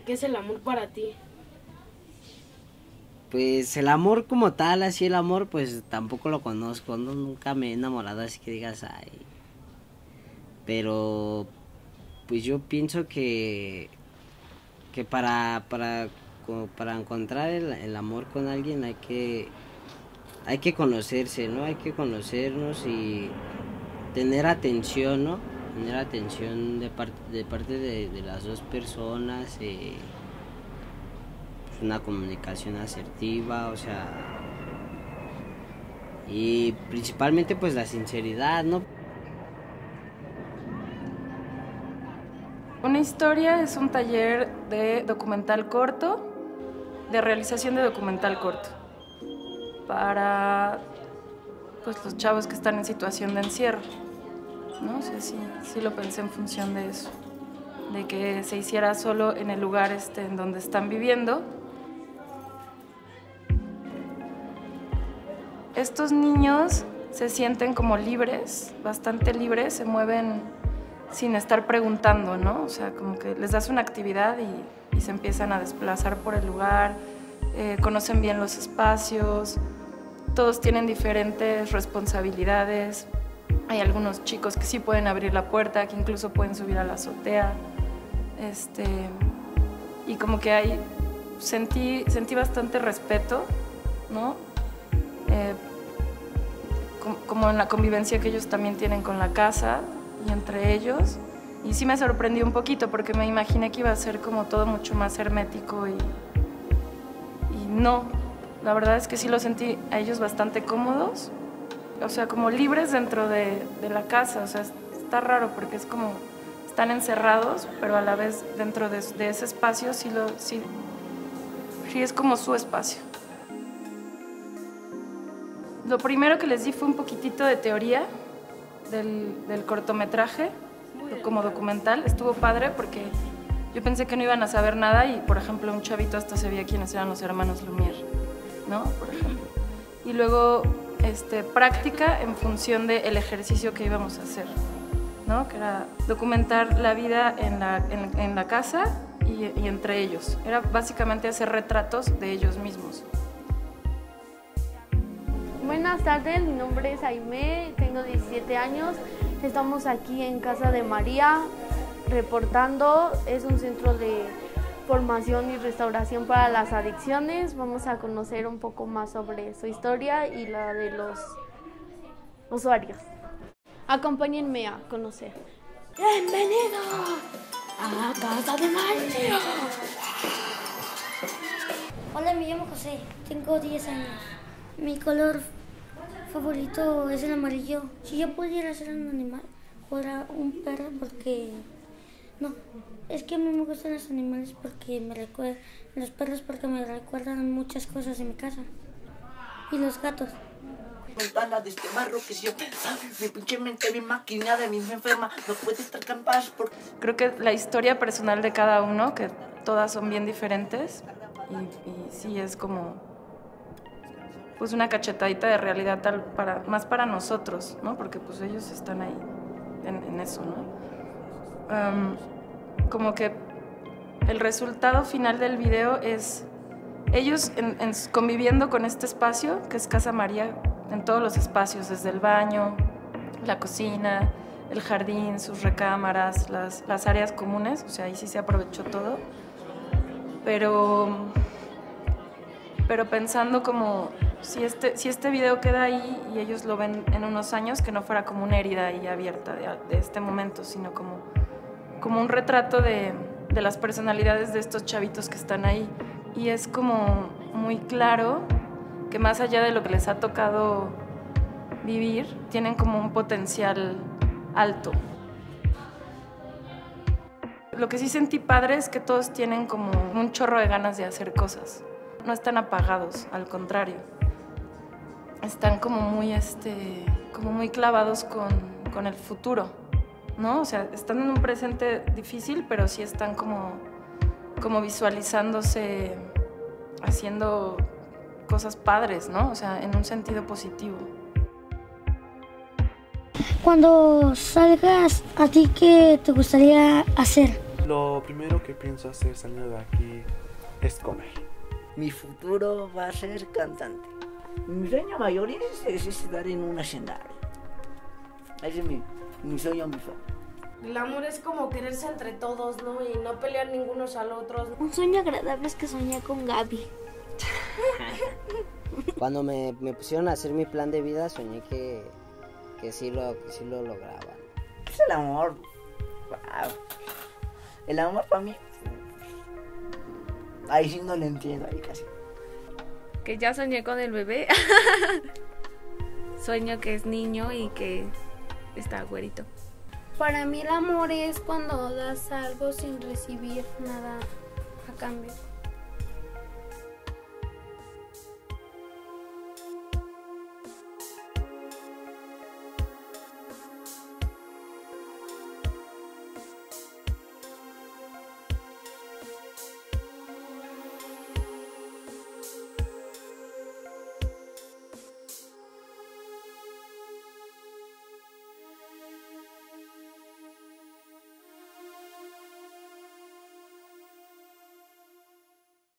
¿Qué es el amor para ti? Pues el amor como tal, así el amor, pues tampoco lo conozco, no, nunca me he enamorado así que digas, ay. Pero pues yo pienso que como para encontrar el amor con alguien hay que conocerse, ¿no? Hay que conocernos y tener atención, ¿no? Tener atención de parte de las dos personas, pues una comunicación asertiva, o sea, y principalmente pues la sinceridad, ¿no? Una historia es un taller de documental corto, de realización de documental corto, para pues, los chavos que están en situación de encierro, ¿no? O sea, sí lo pensé en función de eso, de que se hiciera solo en el lugar en donde están viviendo. Estos niños se sienten como libres, bastante libres, se mueven sin estar preguntando, ¿no? O sea, como que les das una actividad y se empiezan a desplazar por el lugar, conocen bien los espacios, todos tienen diferentes responsabilidades. Hay algunos chicos que sí pueden abrir la puerta, que incluso pueden subir a la azotea. Y como que sentí bastante respeto, ¿no? Como en la convivencia que ellos también tienen con la casa y entre ellos. Y sí me sorprendió un poquito porque me imaginé que iba a ser como todo mucho más hermético y no. La verdad es que sí los sentí a ellos bastante cómodos, o sea, como libres dentro de la casa. O sea, está raro porque es como están encerrados, pero a la vez dentro de ese espacio sí es como su espacio. Lo primero que les di fue un poquitito de teoría del cortometraje, como documental. Estuvo padre porque yo pensé que no iban a saber nada y, por ejemplo, un chavito hasta sabía quiénes eran los hermanos Lumière, ¿no? Por ejemplo. Y luego práctica en función del ejercicio que íbamos a hacer, ¿no? Que era documentar la vida en la casa y entre ellos. Era básicamente hacer retratos de ellos mismos. Buenas tardes, mi nombre es Aimé, tengo 17 años. Estamos aquí en Casa de María reportando. Es un centro de formación y restauración para las adicciones. Vamos a conocer un poco más sobre su historia y la de los usuarios. Acompáñenme a conocer. ¡Bienvenidos a Casa de María! Hola, me llamo José, tengo 10 años. Mi color favorito es el amarillo. Si yo pudiera ser un animal, fuera un perro porque... No, es que a mí me gustan los animales porque los perros porque me recuerdan muchas cosas en mi casa. Y los gatos. Ventana de este barro que si yo pensaba, mi pinche mente bien maquinada, bien enferma, no puede estar capaz por... Creo que la historia personal de cada uno, que todas son bien diferentes, y sí es como pues una cachetadita de realidad más para nosotros, ¿no? Porque pues ellos están ahí en eso, ¿no? Como que el resultado final del video es ellos conviviendo con este espacio, que es Casa María, en todos los espacios, desde el baño, la cocina, el jardín, sus recámaras, las áreas comunes. O sea, ahí sí se aprovechó todo. Pero pensando como si este video queda ahí y ellos lo ven en unos años, que no fuera como una herida ahí abierta de este momento, sino como un retrato de las personalidades de estos chavitos que están ahí. Y es como muy claro que más allá de lo que les ha tocado vivir, tienen como un potencial alto. Lo que sí sentí padre es que todos tienen como un chorro de ganas de hacer cosas. No están apagados, al contrario. Están como muy clavados con el futuro, ¿no? O sea, están en un presente difícil, pero sí están como visualizándose haciendo cosas padres, ¿no? O sea, en un sentido positivo. Cuando salgas, ¿a ti qué te gustaría hacer? Lo primero que pienso hacer saliendo de aquí es comer. Mi futuro va a ser cantante. Mi sueño mayor es estar en un escenario. Ese es mi sueño, mi sueño. El amor es como quererse entre todos, ¿no? Y no pelear ningunos al otro. Un sueño agradable es que soñé con Gaby. Cuando me pusieron a hacer mi plan de vida, soñé que sí lo lograba. Es el amor. Wow. El amor para mí. Ahí sí no lo entiendo, ahí casi. Que ya soñé con el bebé. Sueño que es niño y que está güerito. Para mí el amor es cuando das algo sin recibir nada a cambio.